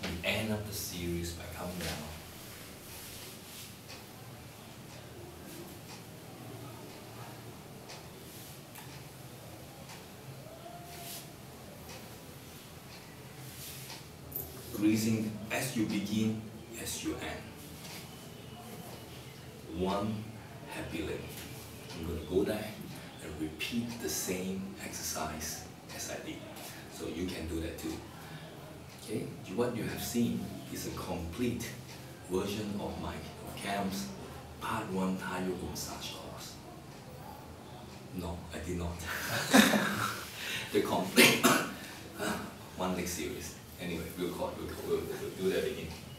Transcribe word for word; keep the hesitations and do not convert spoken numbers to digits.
We end up the series by coming down. Breathing as you begin, as you end. One happy limb. I'm going to go there and repeat the same exercise as I did. So you can do that too. Okay, what you have seen is a complete version of my of Kam's part one Thai yoga massage course. No, I did not. The complete one leg series. Anyway, we'll, call, we'll, we'll, we'll do that again.